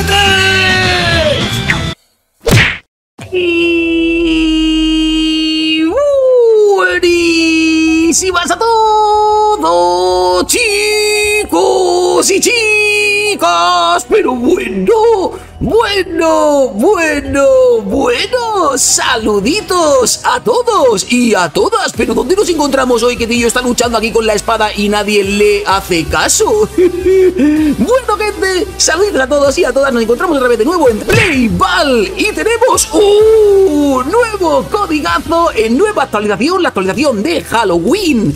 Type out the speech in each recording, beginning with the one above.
Y buenísimas a todos, chicos y chicas, pero bueno, saluditos a todos y a todas. Pero ¿dónde nos encontramos hoy que Tillo está luchando aquí con la espada y nadie le hace caso? Bueno, gente, saluditos a todos y a todas. Nos encontramos otra vez de nuevo en Playball y tenemos un nuevo codigazo en nueva actualización, la actualización de Halloween.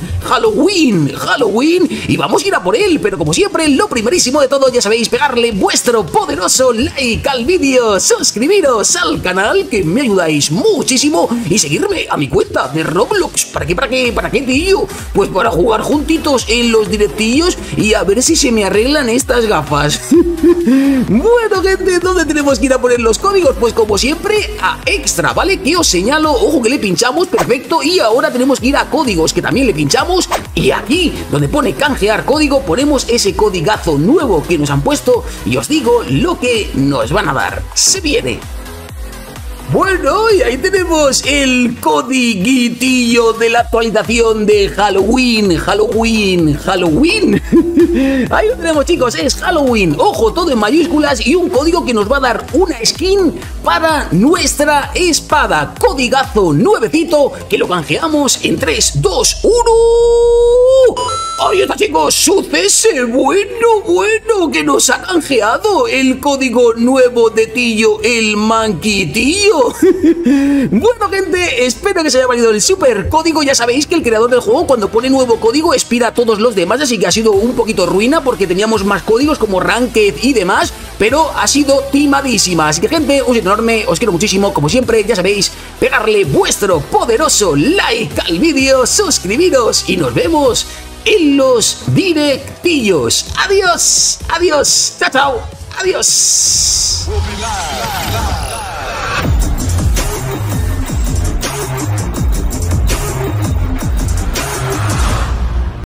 Y vamos a ir a por él, pero como siempre, lo primerísimo de todo, ya sabéis, pegarle vuestro poderoso like al vídeo, suscribiros al canal, que me ayudáis muchísimo, y seguirme a mi cuenta de Roblox. ¿Para qué, tío? Pues para jugar juntitos en los directillos y a ver si se me arreglan estas gafas. Bueno, gente, ¿dónde tenemos que ir a poner los códigos? Pues como siempre, a extra, ¿vale? Que os señalo, ojo que le pinchamos, perfecto, y ahora tenemos que ir a códigos, que también le pinchamos, y aquí, donde pone canjear código, ponemos ese codigazo nuevo que nos han puesto, y os digo lo que nos van a dar. Se viene. Bueno, y ahí tenemos el codiguitillo de la actualización de Halloween. Ahí lo tenemos, chicos, es Halloween. Ojo, todo en mayúsculas y un código que nos va a dar una skin para nuestra espada. Codigazo nuevecito que lo canjeamos en 3, 2, 1... Ahí está, chicos, suceso. Bueno, que nos ha canjeado el código nuevo de Tillo, el manquitillo. Bueno, gente, espero que os haya valido el super código. Ya sabéis que el creador del juego, cuando pone nuevo código, expira a todos los demás, así que ha sido un poquito ruina porque teníamos más códigos como Ranked y demás, pero ha sido timadísima. Así que, gente, un saludo enorme, os quiero muchísimo. Como siempre, ya sabéis, pegarle vuestro poderoso like al vídeo, suscribiros y nos vemos en los directillos. Adiós, chao, adiós.